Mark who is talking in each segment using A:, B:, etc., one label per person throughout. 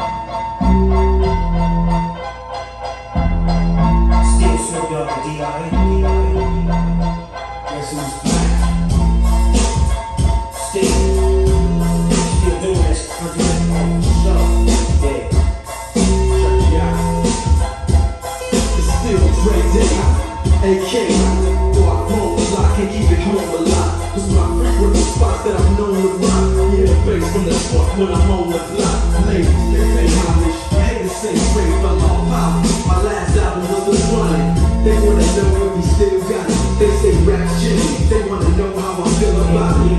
A: Still Snoop Dogg and D.I.A. Guess who's back? Still doing this country show. Yeah. Check it out.
B: It's still Dre Day, AK. Though I roam a lot, can't keep it home a lot. Cause my frequent spots that I'm known to rock. Yeah, the bass from the spot when I'm on the block. Ladies, they pay homage. Haters say straight fell off pop. My last album was The Running. They wanna know if we still got it. They say rap's changed. They wanna know how I feel about it.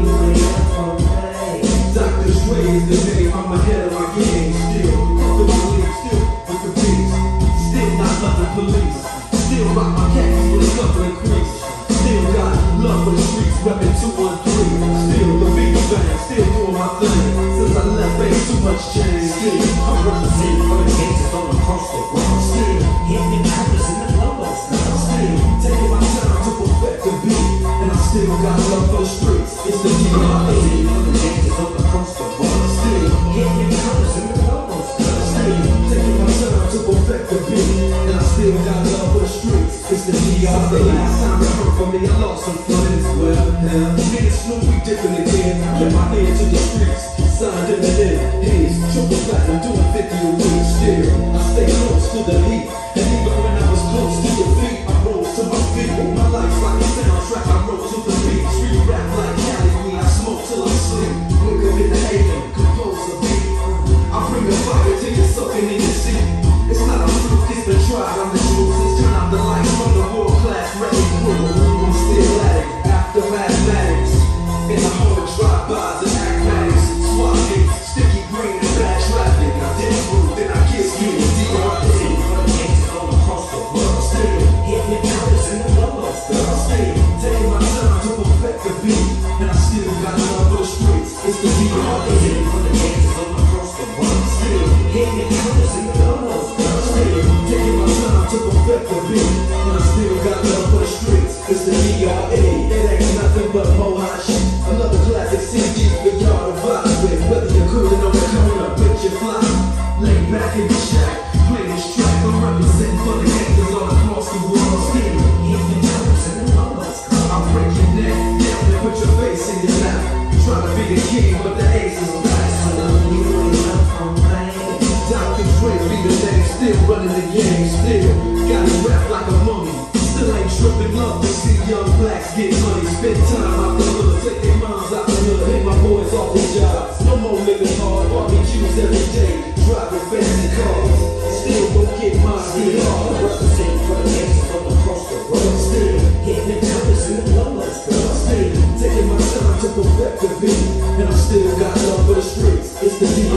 B: Dr. Dre is the name. I'm ahead of my game. Still with my league, still with the beats. Still not loving police. Still rock my khakis with a couple of crease. Still got love for the streets, reppin' 213. Still the beat bang, still doing my thing. Since I left, ain't too much change. Still,
A: I'm representing for the gangsters all across the world.
B: still,
A: Hitting the rappers and the logos.
B: still taking my time to perfect the beat. And I still got love for the streets. It's the D.R.A.
A: Representing for the gangsters all across the world.
B: Still,
A: Hitting the rappers and the logos.
B: still taking my time to perfect the beat. And I still got love for the streets. It's the D.R.A. The last time you heard from me, I lost some friends. Well, now, me and Snoop, we dipping again. Put my hand to the streets. Signed Eminem, Hayes, triple platinum, doing 50 a week. Still, I stay close to the heat. And even when I was close to defeat, I rose to my feet. My life's like a soundtrack, I wrote to the beat. Street rap like Cali weed, I smoke till I sleep. Wake up in the AM, compose a beat. I bring the fire till you're soaking in your seat. It's not a fluke, it's been tried. I'm the truth. Since turn out the lights from the world-class record crew. I'm still at it, after mathematics. In the home of drive-bys and acmatics. Swap gates, sticky green and bad traffic. I did proof, then I kiss you with D.R.A.
A: Representing for the gangsters all across the world.
B: Still,
A: Hitting the rappers and the logos.
B: still taking my time to perfect the beat. And I still got love for the streets. It's the D.R.A.
A: Representing for the gangsters all across the world.
B: Still,
A: Hitting the rappers and the logos.
B: still taking my time to perfect the beat. And I still got love for the streets. It's the D.R.A. It ain't nothing but mohawk shit. Another classic CD for y'all to vibe with. Whether you're cooling on the corner, picture fly. Lay back in the shack, play this track. I'm representing for the gangsters all across the world. Still,
A: Hitting the rappers and the logos.
B: I'll break your neck down and put your face in your lap. Trying to be the king, but the ace is back.
A: You ain't love from pain.
B: Dr. Dre be the name, still running the game. Still got it wrapped like a mummy. Still ain't tripping love to see young blacks get money. Spend time out the hood, take their moms out the hood. Hit my boys off their jobs. No more living hard, barbecues every day. Driving fancy cars. Still gon' get mine, get hard.
A: Representing for the gangsters all across the world.
B: Still,
A: Hitting the rappers and the logos.
B: still taking my time to perfect the beat. And I still got love for the streets. It's the D.R.A.